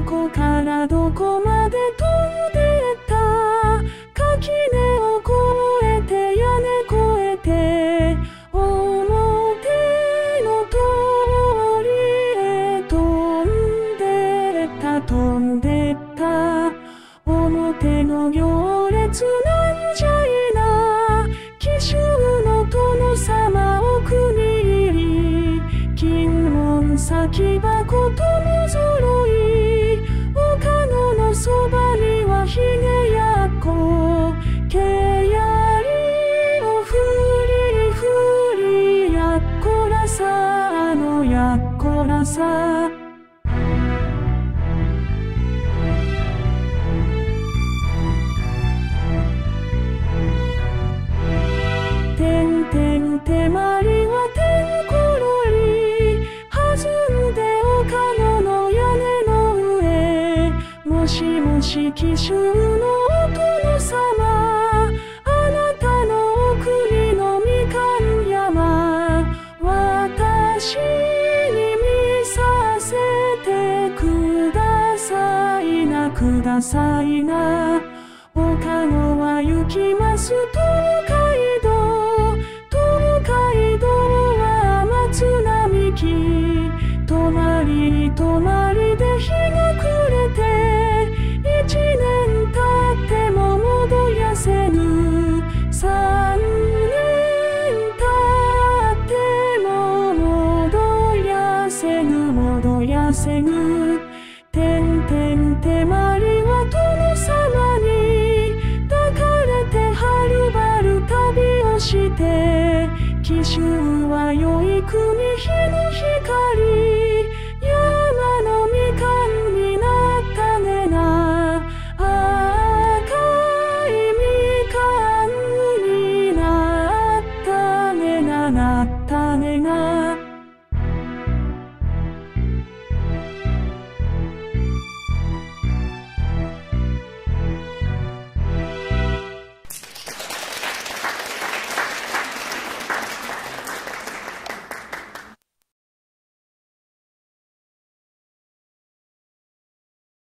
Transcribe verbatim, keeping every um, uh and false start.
こからどこまで飛んでった垣根を越えて屋根越えて表の通りへ飛んでった飛んでった表の行列なんじゃいな紀州の殿様お国入り金門先箱とも揃い岡野のそばにはひげやっこけやりをふりふりやっこらさあのやっこらさてんてん手まりはてんころり弾んで岡野の屋根の上もしもし紀州のお殿様あなたのお国のみかん山私に見させてくださいなくださいな岡野は行きます東海道東海道は松並木泊まり泊まりで日が暮れて一年経っても戻やせぬ三年経っても戻やせぬ戻やせぬてんてん手まりは殿様に抱かれてはるばる旅をして紀州は良い国日の